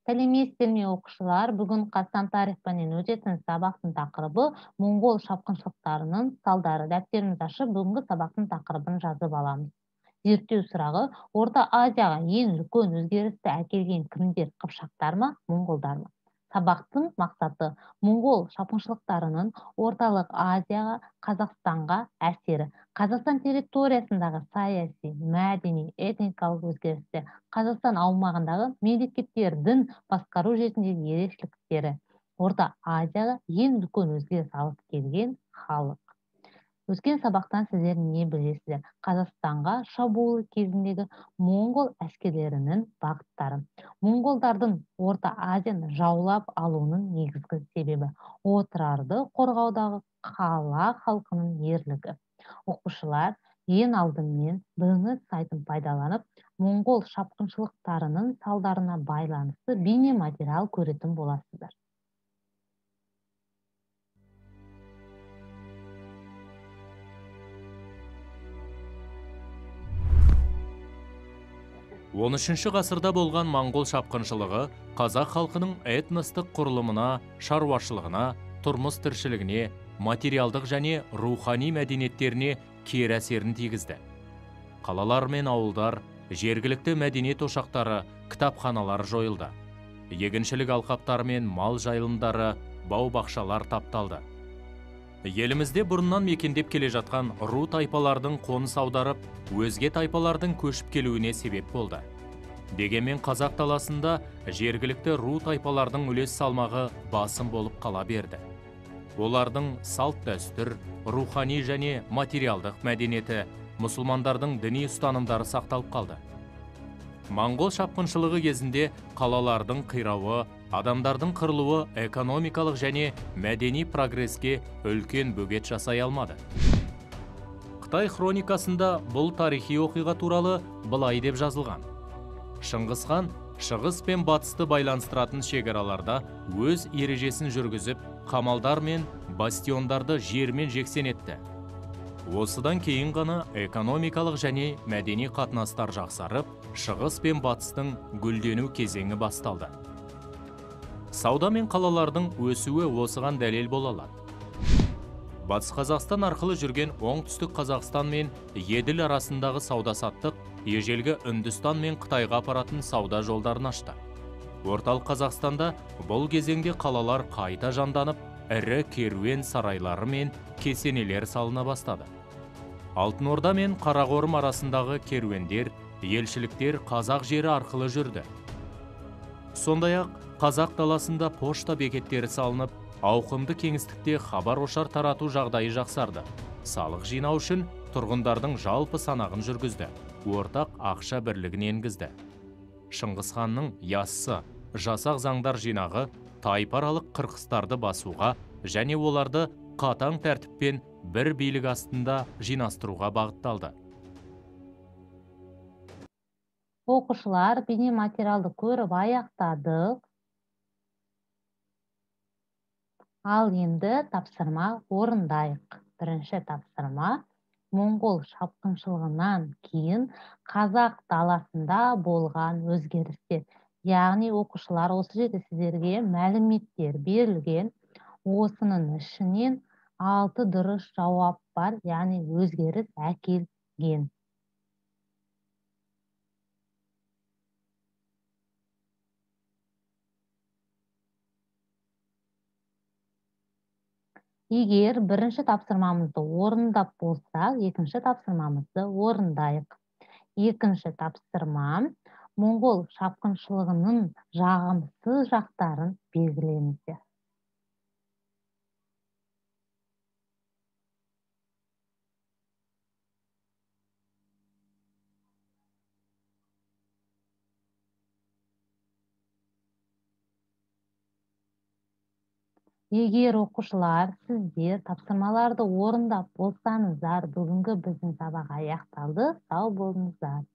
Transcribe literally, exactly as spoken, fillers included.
Сәлеметсіздер ме оқушылар? Бүгін Қазақстан тарих пәнінен өтетін сабақтың тақырыбы Моңғол шапқыншылықтарының салдары. Дәптерімізді ашып, бүгінгі сабақтың тақырыбын жазып аламыз. Зерттеу сұрағы: Орта Азияға ең үлкен өзгерісті әкелген кімдер, қыпшақтар ма, моңғолдар ма? Сабақтың мақсаты: моңғол шапқыншылықтарының Орталық Азияға, Қазақстанға әсері, Қазақстан территориясындағы саяси, мәдени, этникалық өзгерістер, Қазақстан аумағындағы мемлекеттердің басқару жүйесіндегі ерекшеліктері, Орта Азияға ең үлкен өзгеріс алып келген халық. Өткен сабақтан сіздер не білесіздер? Қазақстанға шабуыл кезіндегі моңғол әскерлерінің бағыттары. Моңғолдардың Орта Азияны жаулап алуының негізгі себебі отырарды қорғаудағы қала халқының ерлігі. Оқушылар ең алдымен біріңіз сайтын пайдаланып, моңғол шапқыншылықтарының салдарына байланысты бейнематериал көретін боласыздар. он үшінші ғасырда болған моңғол шапқыншылығы қазақ халқының этностық құрылымына, шаруашылығына, тұрмыс тіршілігіне, материалдық және рухани мәдениеттеріне кері әсерін тигізді. Қалалар мен ауылдар, жергілікті мәдениет ошақтары, кітапханалар жойылды. Егіншілік алқаптары мен мал жайылымдары, бау-бақшалар тапталды. Елімізде бұрыннан мекендеп келе жатқан ру тайпалардың қоныс аударып, өзге тайпалардың көшіп келуіне себеп болды. Дегенмен қазақ даласында жергілікті ру тайпалардың үлес салмағы басым болып қала берді. Олардың салт дәстүр, рухани және материалдық мәдениеті, мұсылмандардың діни ұстанымдары сақталып қалды. Моңғол шапқыншылығы кезінде қалалардың қирауы, адамдардың қырылуы экономикалық және мәдени прогреске үлкен бөгет жасай алмады. Қытай хроникасында бұл тарихи оқиға туралы былай деп жазылған: Шыңғыс хан шығыс пен батысты байланыстыратын шекараларда өз ережесін жүргізіп, қамалдар мен бастиондарды жермен жексен етті. Осыдан кейін ғана экономикалық және мәдени қатынастар жақсарып, шығыс пен батыстың гүлдену кезеңі басталды. Сауда мен қалалардың өсуі осыған дәлел бола алады. Батыс Қазақстан арқылы жүрген оңтүстік Қазақстан мен Еділ арасындағы сауда-саттық ежелгі Үндістан мен Қытайға апаратын сауда жолдарын ашты. Орталық Қазақстанда бұл кезеңде қалалар қайта жанданып, ірі керуен сарайлары мен кесенелер салына бастады. Алтын Орда мен Қарақорым арасындағы керуендер, елшіліктер қазақ жері арқылы жүрді. Сондай-ақ қазақ даласында пошта бекеттері салынып, ауқымды кеңістікте хабар ошар тарату жағдайы жақсарды. Салық жинау үшін тұрғындардың жалпы санағын жүргізді. Ортақ ақша бірлігін енгізді. Шыңғыс ханның яссы, жасақ заңдар жинағы тайпаралық қырқыстарды басуға және оларды қатаң тәртіппен бір билік астында жинастыруға бағытталды. Оқушылар, бейнематериалды көріп аяқтадық. Ал енді тапсырма орындайық. Бірінші тапсырма: моңғол шапқыншылығынан кейін қазақ даласында болған өзгерістер. Яғни оқушылар, осы жерде сіздерге мәліметтер берілген. Осының ішінен алты дұрыс жауап бар, яғни өзгеріс әкелген. Егер бірінші тапсырмамызды орындап болсақ, екінші тапсырмамызды орындайық. Екінші тапсырма: моңғол шапқыншылығының жағымсыз жақтарын белгілеңіздер. Егер оқушылар, сіздер тапсырмаларды орындап болсаңыздар, бүгінгі біздің сабақ аяқталды. Сау болыңыздар.